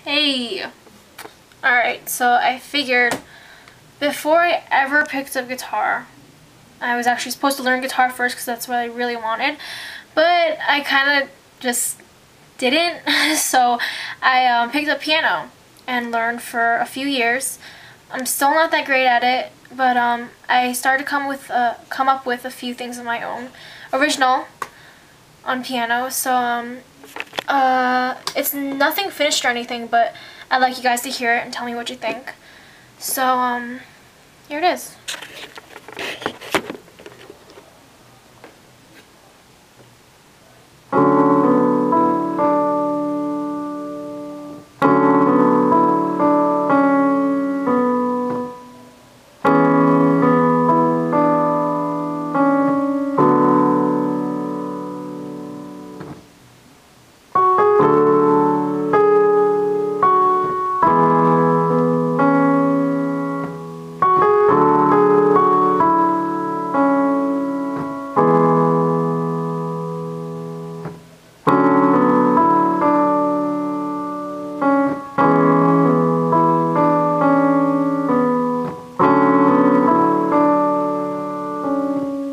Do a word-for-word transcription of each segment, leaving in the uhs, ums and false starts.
Hey! Alright, so I figured before I ever picked up guitar, I was actually supposed to learn guitar first because that's what I really wanted, but I kind of just didn't. So I um, picked up piano and learned for a few years. I'm still not that great at it, but um, I started to come with uh, come up with a few things of my own, original on piano. So um, uh, it's nothing finished or anything, but I'd like you guys to hear it and tell me what you think. So um, here it is.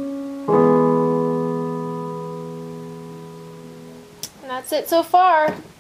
And that's it so far.